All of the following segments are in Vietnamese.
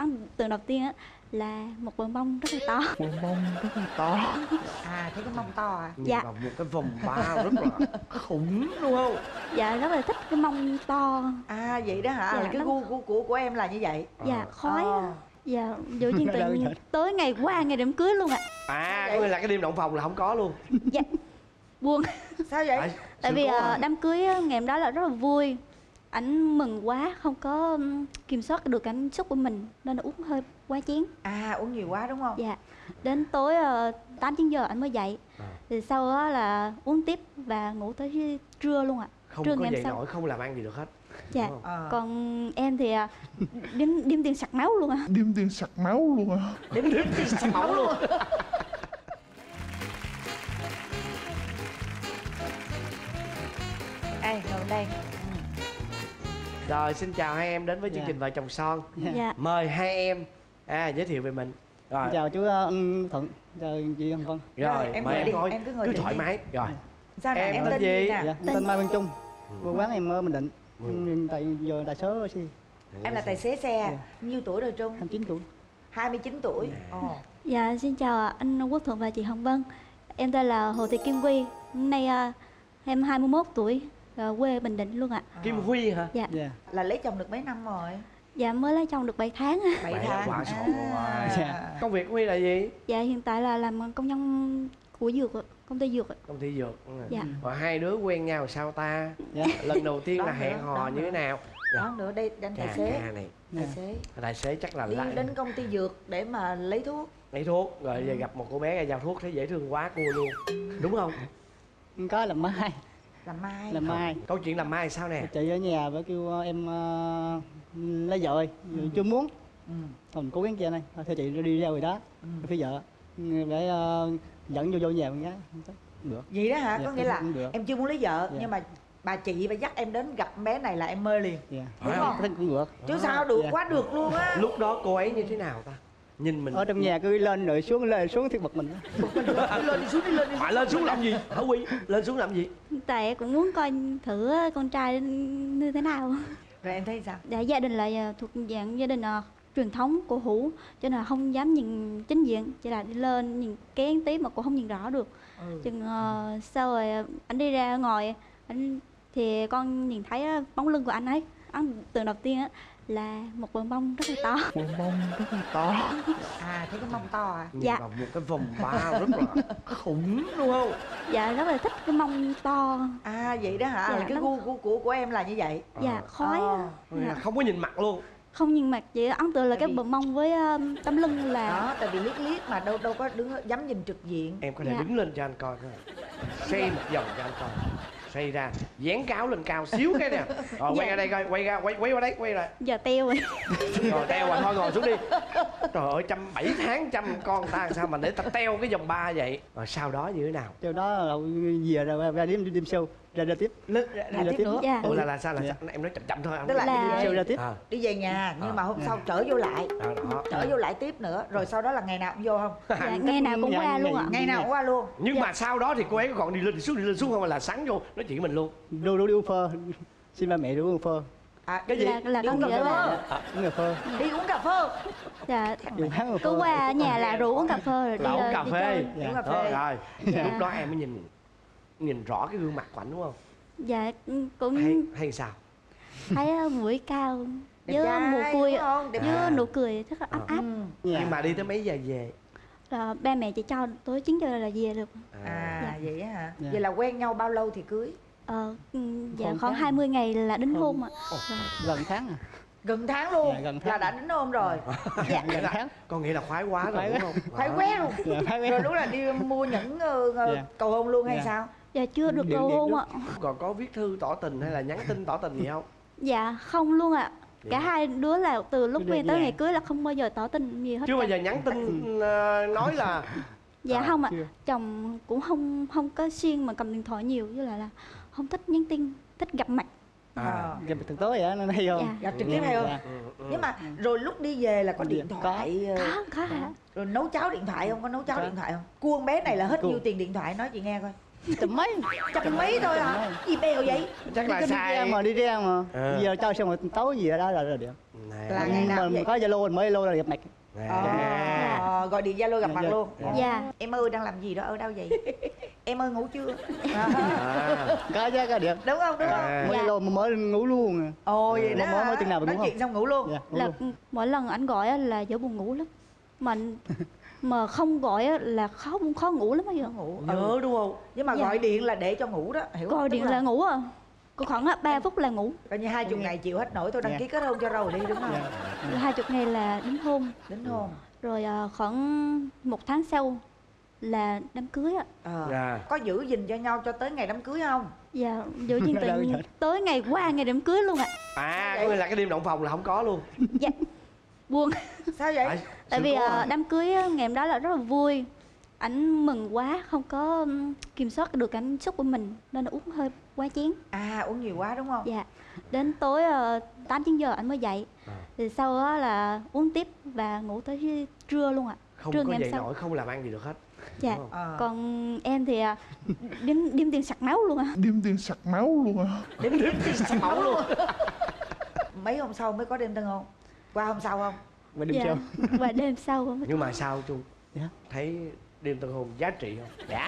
ấn tượng đầu tiên á là một bờ mông rất là to. Bờ mông rất là to. À, thấy cái mông to à? Dạ. Vào một cái vòng ba rất là khủng đúng không? Dạ rất là thích cái mông to. À vậy đó hả? Dạ, Là cái nó- gu của em là như vậy. Dạ khói. Ờ. Dạ dụ nhiên tự nhiên tới ngày qua ngày đám cưới luôn ạ. Có nghĩa là cái đêm động phòng là không có luôn. Dạ buồn. Sao vậy? Tại vì đám cưới á, ngày hôm đó là rất là vui. Ảnh mừng quá, không có kiểm soát được cảm xúc của mình nên là uống hơi quá chén. À, uống nhiều quá đúng không? Dạ. Đến tối 8-9 giờ ảnh mới dậy. Thì sau đó là uống tiếp và ngủ tới trưa luôn ạ. Không trưa có ngày hôm dậy sau. nổi, không làm ăn gì được hết. Dạ. Đúng không? Còn em thì đêm tiền sặc máu luôn ạ. Đêm tiên sặc máu luôn à. Đếm thì sặc máu luôn. Ê, ngồi đây. Rồi xin chào hai em đến với chương trình Vợ Chồng Son. Dạ. Mời hai em giới thiệu về mình. Rồi. Chào chú Thuận, chào chị Hồng Vân. Rồi, em mời ngồi đi, ngồi. em cứ ngồi Cứ đi. thoải mái. Rồi. Sao nè, Em em tên tên gì? gì nè? Dạ, tên Mai Văn Trung. Quê quán em ở Bình Định. Tại giờ tài số gì? Em là tài xế xe. Nhiêu tuổi rồi Trung? 29 tuổi. 29 tuổi. Ồ. Dạ xin chào anh Quốc Thuận và chị Hồng Vân. Em tên là Hồ Thị Kim Quy. Hôm nay em 21 tuổi, quê Bình Định luôn ạ. Kim Huy hả? Dạ. Dạ. Là lấy chồng được mấy năm rồi? Dạ mới lấy chồng được 7 tháng. 7 Vậy tháng. quả sổ rồi. Dạ. Công việc của Huy là gì? Dạ hiện tại là làm công nhân của dược ạ, công ty dược ạ. Công ty dược. Dạ. Rồi hai đứa quen nhau sao ta? Dạ. Lần đầu tiên Đó là nữa, hẹn hò đó như thế nữa. nào? Đó nữa, đây anh tài xế. Này. Tài xế. Tài xế chắc là Đi lại đến công ty dược để mà lấy thuốc. lấy thuốc rồi giờ gặp một cô bé ra giao thuốc thấy dễ thương quá cua luôn, đúng không? Có làm mai. Làm mai. Làm mai. Câu chuyện làm mai sao nè? Chị ở nhà với kêu em lấy vợ rồi, chưa muốn. Thôi mình cố gắng chơi này, theo chị đi ra rồi đó. Phía vợ để dẫn vô nhà con gái. Được. Vậy đó hả? Dạ, Có nghĩa là cũng được. em chưa muốn lấy vợ Dạ. nhưng mà bà chị dắt em đến gặp con bé này là em mơ liền. Dạ. Phải không? Thấy cũng được. Chứ sao được, Dạ. quá được luôn á. Lúc đó cô ấy như thế nào ta? Nhìn mình Ở trong nhà cứ lên rồi xuống thì bật mình. Lên đi xuống đi, lên đi. phải lên xuống làm gì hả Huy? Lên xuống làm gì? Tại em cũng muốn coi thử con trai như thế nào. Rồi em thấy sao? Dạ gia đình là thuộc dạng gia đình truyền thống cổ hủ cho nên là không dám nhìn chính diện, chỉ là đi lên nhìn kén tí mà cũng không nhìn rõ được. Chừng sau rồi anh đi ra ngoài anh thì con nhìn thấy bóng lưng của anh ấy. Ấn tượng đầu tiên á là một bờ mông rất là to. Bờ mông rất là to. À, thấy cái mông to à? Nhìn Dạ. vào một cái vòng ba rất là khủng đúng không? Dạ rất là thích cái mông to. À vậy đó hả? Dạ, Là cái nó- gu của em là như vậy. Dạ khói. Có nghĩa là không có nhìn mặt luôn. Không nhìn mặt, chỉ ấn tượng là Tại cái vì- bờ mông với tấm lưng là Đó, tại vì liếc mà đâu có đứng dám nhìn trực diện. Em có thể Dạ. đứng lên cho anh coi coi. Xoay một vòng cho anh coi. Xoay ra, dán cáo lên cao xíu cái nè. Rồi quay Dạ. ra đây coi, quay qua đây, quay lại. giờ teo rồi. Rồi teo rồi thôi ngồi xuống đi. Trời ơi, 7 tháng chăm con ta sao mà để ta teo cái vòng ba vậy? Rồi sau đó như thế nào? Theo đó là về ra đêm show, ra tiếp. Ra tiếp nữa. Dạ. Ủa là sao? Dạ. Em nói chậm thôi. Tức là Là- đi Show về, ra tiếp. đi về nhà nhưng mà hôm sau trở vô lại. Đó. Trở vô lại tiếp nữa. Rồi sau đó là ngày nào cũng vô không? Dạ, ngày nào cũng qua luôn ạ. Ngày nào cũng qua luôn. Nhưng mà sau đó thì cô ấy có còn đi lên xuống không, hay là sáng vô nói chuyện với mình luôn? Đi uống phơ. Xin ba mẹ đi uống phơ. À, Cái gì? Là đi con uống cà nghĩa phê. là Uống cà phơ. Đi uống cà phê. dạ, Đi bán cà phơ. cứ qua ở nhà là rủ uống cà phê rồi đi Là uống cà đi phê. chơi. Dạ. Uống cà Đó, phê. rồi. Dạ. Lúc đó em mới nhìn rõ cái gương mặt của ảnh đúng không? Dạ cũng Hay sao? thấy mũi cao Đẹp với trai, mùa cui đúng không? Đẹp với trai. nụ cười rất là ấm áp. Dạ. Nhưng mà đi tới mấy giờ về? Là ba mẹ chỉ cho tối 9 giờ là về được. À Dạ. vậy á hả? Dạ. Vậy là quen nhau bao lâu thì cưới? Dạ Còn khoảng tháng. 20 ngày là đính hôn ạ. Gần tháng à. Gần tháng luôn. Dạ, gần tháng. Là đã đính hôn rồi. Dạ, gần tháng. Con nghĩ là khoái quá rồi Khoái đúng quá. không? Khoái quá luôn. Dạ, phải Rồi lúc là đi mua những Dạ. cầu hôn luôn hay Dạ. sao? Dạ chưa được Điện cầu điện hôn nước. ạ. Còn có viết thư tỏ tình hay là nhắn tin tỏ tình gì không? Dạ không luôn ạ. Cả hai đứa là từ lúc Cứ về đơn tới giản. ngày cưới là không bao giờ tỏ tình gì hết. Chưa cả. bao giờ nhắn tin nói là Dạ không ạ. chưa. Chồng cũng không có xuyên mà cầm điện thoại nhiều, với lại là không thích nhắn tin, thích gặp mặt. Ờ. Gặp thực tối vậy nó hay không? Dạ. Gặp trực tiếp hay không? Dạ. Nhưng mà rồi lúc đi về là có điện thoại Có hả? rồi nấu cháo điện thoại không? Có nấu cháo Có. điện thoại không? Cu con bé này là hết Cu. nhiêu tiền điện thoại nói chị nghe coi. Trăm mấy. Trăm mấy thôi hả? mấy. Gì bèo vậy? Chắc là Đi ra sai. mà đi ra mà. À. Giờ chơi xong rồi tối gì ở đó là được. Nè. Là ngày nào Mình vậy? có Zalo mình mới Zalo là gặp mặt. Nè. Gọi điện Zalo gặp Dạ, mặt dạ. luôn. Dạ. Dạ. Em ơi đang làm gì đó ở đâu vậy? Em ơi ngủ chưa? À. Có chứ có được. Đúng không? Đúng không? À. Mới Dạ. Zalo mới ngủ luôn. Ồ vậy đó. Mới hả? chừng nào mình nói ngủ chuyện không? xong ngủ luôn. Dạ, ngủ Là luôn. mỗi lần anh gọi á là dở buồn ngủ lắm. Mà không gọi á là khó ngủ lắm bây giờ. Ngủ. Nhớ đúng không? Nhưng mà Dạ. gọi điện là để cho ngủ đó, hiểu không? Gọi Tức điện là ngủ à. Có khoảng 3 phút là ngủ. coi như 20 ngày chịu hết nổi tôi đăng Dạ. ký kết hôn cho rồi đi đúng không? Dạ. Là 20 ngày là đính hôn. Đính hôn. Rồi khoảng 1 tháng sau là đám cưới ạ. Dạ. Có giữ gìn cho nhau cho tới ngày đám cưới không? Dạ, giữ gìn Đâu từ vậy? tới ngày qua ngày đám cưới luôn ạ. À, có nghĩa là cái đêm động phòng là không có luôn. Dạ. Buồn. Sao vậy? Tại sự vì cố hả? đám cưới á, ngày hôm đó là rất là vui. Ảnh mừng quá, không có kiểm soát được cảm xúc của mình nên là uống hơi quá chén. À uống nhiều quá đúng không? Dạ. Đến tối 8-9 giờ anh mới dậy. Thì sau đó là uống tiếp và ngủ tới trưa luôn ạ. Không Trưa có ngày dậy hôm sau. nổi, không làm ăn gì được hết. Dạ. Đúng không? Ờ. Còn em thì đếm tiền sặc máu luôn ạ. Đêm tiền sặc máu luôn à. Đếm tiền sặc máu luôn. Mấy hôm sau mới có đêm tân hôn? Qua hôm sau không? Và đêm Dạ. sau. Và đêm sau mới Nhưng mà sao Trung? Dạ. Thấy đêm tân hôn giá trị không? Dạ.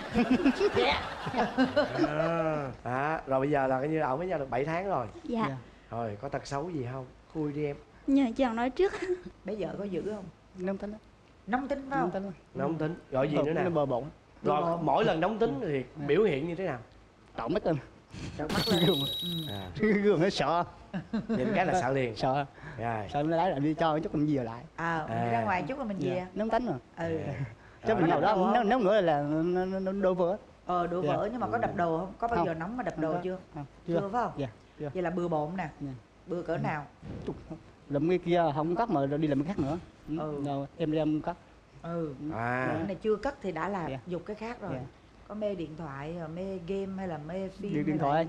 Rồi bây giờ là coi như ở với nhau được 7 tháng rồi. Dạ. Dạ. Rồi có tật xấu gì không? Khui đi em. Nhờ chàng nói trước. Bây giờ có giữ không? Nóng tính. Nóng tính phải Nóng không? tính. Nóng tính. Rồi gì nữa Nó nè? bờ bụng. Rồi mỗi lần nóng tính thì biểu hiện như thế nào? Trộn mắt lên. Trợn mắt lên. Gương. À, Gương nó sợ. nhìn cái là sợ liền. Sợ. Rồi. Sợ nó lấy lại đi cho chút mình về lại. Mình ra ngoài chút là mình về. Nóng tính rồi. Ừ. Chứ mình Có ngồi đập đồ đó không? nóng nữa là nó đổ vỡ. Đổ Dạ. vỡ nhưng mà có đập đồ không? Có bao Không. giờ nóng mà đập đồ Không có. chưa? Không, Chưa phải không? Dạ. Chưa. Vậy là bừa bộn nè. Dạ. Bừa cỡ nào? Lụm cái kia không cắt mà đi làm cái khác nữa. Ừ. Rồi em đem cắt. Ừ. À, Cái này chưa cất thì đã là Dạ. dục cái khác rồi. Dạ. Có mê điện thoại, mê game hay là mê phim? Điện thoại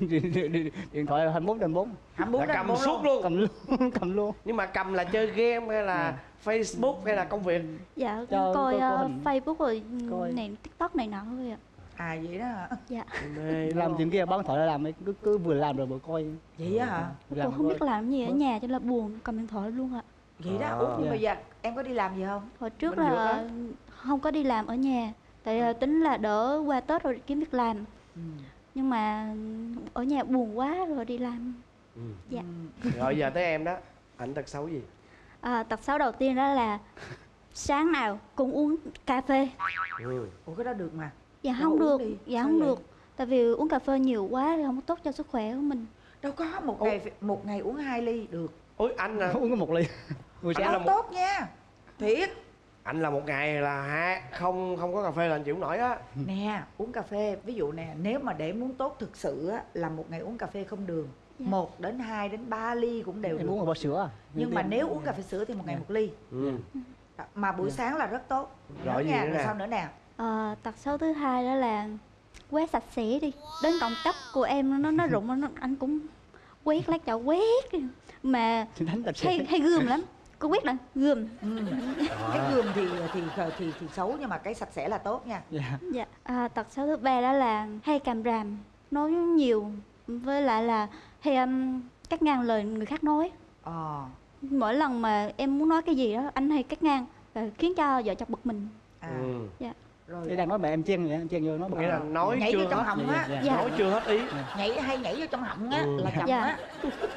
điện thoại 24/24 24 là cầm suốt luôn. cầm luôn. Nhưng mà cầm là chơi game hay là Facebook hay là công việc? Dạ, Cho coi có hình. Facebook rồi Coi. này TikTok này nọ thôi ạ. À vậy đó hả? Dạ. Mê đúng Làm không? chuyện kia bán thoại làm cứ vừa làm rồi vừa coi. Vậy á hả? Cô không biết làm gì ở nhà cho là buồn cầm điện thoại luôn ạ. Vậy đó. À. Ủa, nhưng Dạ. bây giờ em có đi làm gì không? Hồi trước Bình thường là á. không có đi làm ở nhà. Tại tính là đỡ qua Tết rồi kiếm việc làm. Ừ. Nhưng mà ở nhà buồn quá rồi đi làm. Ừ. Dạ. Rồi giờ tới em đó. Ảnh tật xấu gì? Tật xấu đầu tiên đó là sáng nào cũng uống cà phê. Ừ. Ủa cái đó được mà. Dạ Đâu không uống được. đi. Dạ Sao không vậy? được. Tại vì uống cà phê nhiều quá thì không tốt cho sức khỏe của mình. Đâu có một ngày uống 2 ly được. Ôi anh là Uống có một ly. Buổi Anh sáng là Không một- tốt nha. Thiệt. anh là một ngày là không có cà phê là anh chịu không nổi á. Nè, uống cà phê, ví dụ nè, nếu mà để muốn tốt thực sự á, là một ngày uống cà phê không đường. Dạ. 1 đến 2 đến 3 ly cũng đều em được. uống một bao sữa à. Nhưng mà nếu uống cà phê sữa thì một ngày 1 ly. Ừ. Mà buổi sáng là rất tốt. Rồi gì nha, nữa rồi nè? sao nữa nè? Tật xấu thứ hai đó là quét sạch sẽ đi. Đến cọng tóc của em nó rụng anh cũng quét lát chậu quét. Mà Đánh là hay gườm lắm. Cô quét là gườm. Cái gườm thì xấu nhưng mà cái sạch sẽ là tốt nha. Dạ. Dạ. Tật xấu thứ ba đó là hay càm ràm, nói nhiều, với lại là hay cắt ngang lời người khác nói. Ờ. Mỗi lần mà em muốn nói cái gì đó anh hay cắt ngang và khiến cho vợ chồng bực mình. À. Ừ. Dạ. Rồi Đây đang nói mẹ em chen vậy, em chen vô nó bực. Nghĩa là nói nhảy chưa vô trong hết. họng á, Dạ. Nói chưa hết ý. nhảy vô trong họng á Ừ. là chồng Dạ. á.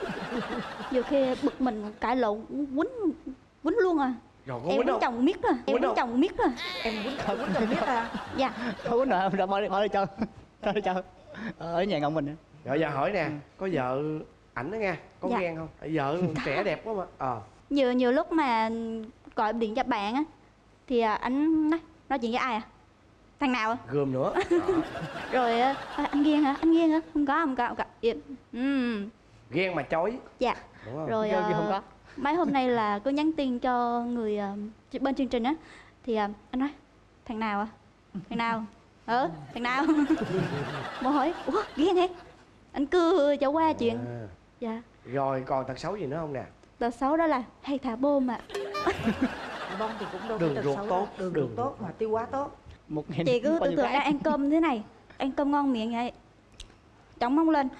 Nhiều khi bực mình cãi lộn quýnh luôn à. Rồi có Em quýnh quýnh không? chồng miết rồi. Em Quýnh quýnh không? chồng miết rồi. Em quýnh chồng biết à? Dạ. Không có nợ đã bỏ đi cho. Cho đi cho. Ở nhà ngọn mình. á. Rồi giờ hỏi nè, có vợ ảnh đó nha, có Dạ. ghen không? Vợ trẻ đẹp quá mà. Nhiều lúc mà gọi điện cho bạn á thì anh nói chuyện với ai à? Thằng nào à? Gườm nữa. Rồi anh ghen hả? Anh ghen hả? Không có, không có, không có. Ghen mà chối. Dạ. Đúng không? Rồi Ghen không có. mấy hôm nay là có nhắn tin cho người bên chương trình á thì anh nói thằng nào à? Thằng nào? Thằng nào? Một hỏi ủa ghen hả? Anh cứ cho qua chuyện. À. Dạ. Rồi còn tật xấu gì nữa không nè? Tật xấu đó là hay thả bom ạ. Bông thì cũng đâu Đường có tật ruột xấu tốt, đâu. Đường đường ruột tốt mà tiêu hóa tốt. Một ngày Chị cứ bao tưởng nhiêu tượng cái. đang ăn cơm thế này ăn cơm ngon miệng vậy, trống mông lên.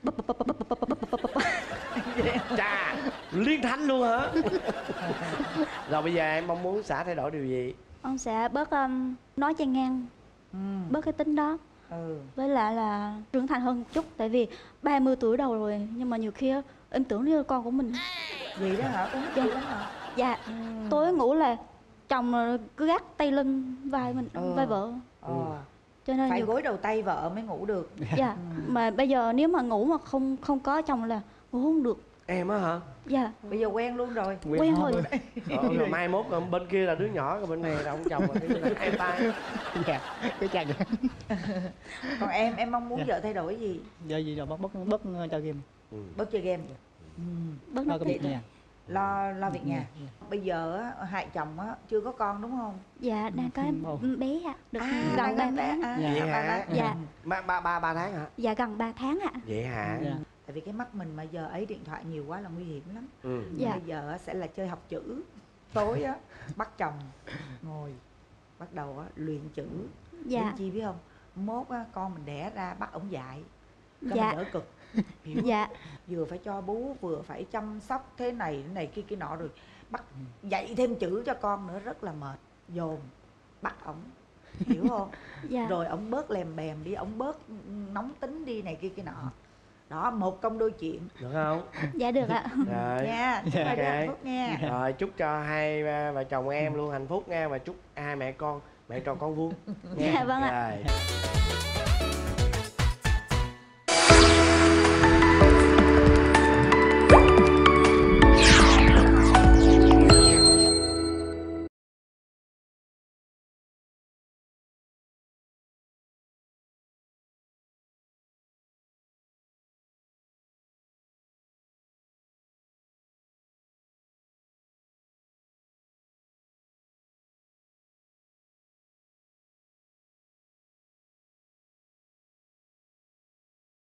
Chà, liên thanh luôn hả? Rồi bây giờ em mong muốn xã thay đổi điều gì? Ông sẽ bớt nói chen ngang, bớt cái tính đó. Với lại là trưởng thành hơn một chút, tại vì 30 tuổi đầu rồi nhưng mà nhiều khi á, em tưởng như con của mình. Vậy đó hả? Con nít vậy lắm hả? Dạ, tối ngủ là chồng cứ gác tay lưng vai mình, vai vợ. Cho nên Phải nhiều... gối đầu tay vợ mới ngủ được. Dạ, mà bây giờ nếu mà ngủ mà không có chồng là ngủ không được. Em á hả? Dạ. Bây giờ quen luôn rồi. Quen rồi. Rồi mai mốt bên kia là đứa nhỏ, rồi bên này là ông chồng, là hai tay. Dạ, cái chàng. Còn em mong muốn vợ thay đổi gì? Giờ gì rồi bớt chơi game. Bớt chơi game. Bớt Lo nói công việc chuyện. nhà. Lo việc nhà. Bây giờ á, hai chồng á chưa có con đúng không? Dạ, đang có bé ạ. Được đang gần 3 bé. tháng. Vậy hả? Dạ. Ba tháng hả? Dạ, gần 3 tháng ạ. Vậy hả? Dạ. Tại vì cái mắt mình mà giờ ấy điện thoại nhiều quá là nguy hiểm lắm. Dạ. Bây giờ á, sẽ là chơi học chữ. Tối á bắt chồng ngồi bắt đầu á luyện chữ. Dạ. Đến chi biết không? Mốt á, con mình đẻ ra bắt ổng dạy. Cho Dạ. mình đỡ cực. Hiểu không? Dạ. Vừa phải cho bú vừa phải chăm sóc thế này kia nọ, rồi bắt dạy thêm chữ cho con nữa rất là mệt, dồn bắt ổng, hiểu không? Dạ. Rồi ổng bớt lèm bèm đi, ổng bớt nóng tính đi này kia nọ. Đó, một công đôi chuyện. Được không? Dạ được ạ. Rồi. Nha, chúc hai đứa Ok. hạnh phúc nha. Rồi chúc cho hai vợ chồng em luôn hạnh phúc nha, và chúc hai mẹ con tròn con vuông. Dạ vâng ạ. Rồi.